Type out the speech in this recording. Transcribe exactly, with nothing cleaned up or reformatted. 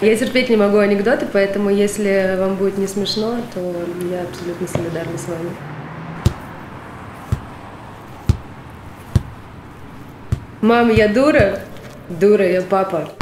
Я терпеть не могу анекдоты, поэтому если вам будет не смешно, то я абсолютно солидарна с вами. Мам, я дура? Дура, я папа.